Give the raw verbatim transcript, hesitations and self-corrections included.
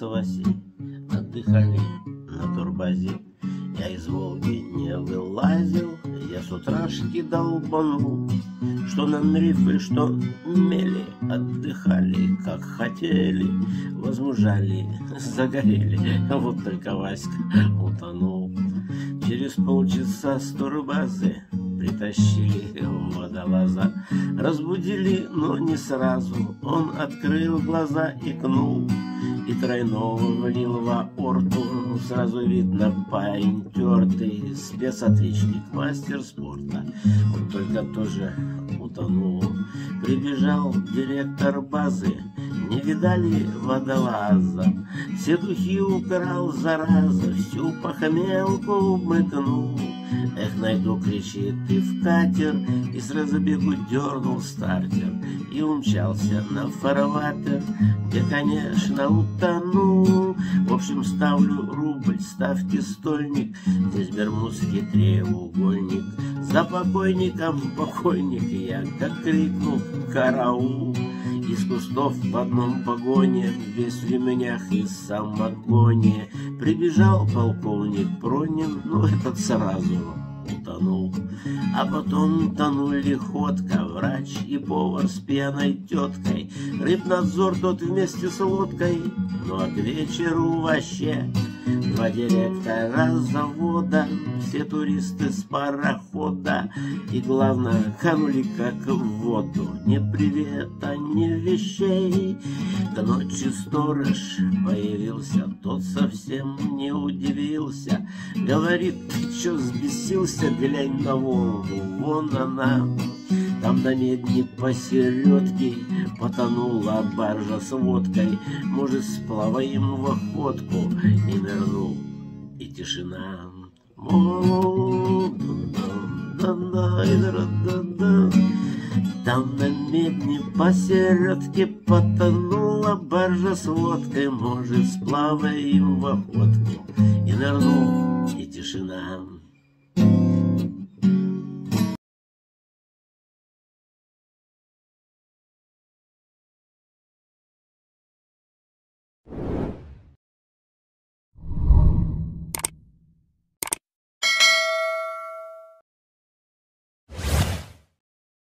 Васи отдыхали на турбазе. Я из Волги не вылазил, я с утрашки долбанул, что на рифы, что мели, отдыхали, как хотели, возмужали, загорели. Вот только Васька утонул. Через полчаса с турбазы притащили водолаза, разбудили, но не сразу. Он открыл глаза, икнул и тройного влил в аорту. Сразу видно, парень тертый, спецотличник, мастер спорта. Он только тоже утонул. Прибежал директор базы, не видали водолаза. Все духи украл, зараза, всю похмелку мыкнул. Эх, найду, кричит, и в катер, и сразу бегу дернул стартер и умчался на фарватер, где, конечно, утонул. В общем, ставлю рубль, ставьте стольник, здесь бермудский треугольник. За покойником покойник, я как крикнул караул. Из кустов в одном погоне, весь в ремнях и самогоне, прибежал полковник Пронин, ну этот сразу утонул. А потом тонули ходка, врач и повар с пьяной теткой, рыбнадзор тот вместе с лодкой. Ну а к вечеру вообще два директора завода, все туристы с парохода, и главное, канули как в воду. Ни привета, ни вещей. До ночи сторож появился, тот совсем не удивился. Говорит, ты чё взбесился, глянь на Волгу, вон она. Там на медне посередке потонула баржа с водкой. Может, сплаваем в охотку, и нырнул, и тишина. Там на медне посередке потонула баржа с водкой. Может, сплаваем в охотку, и нырнул, и тишина.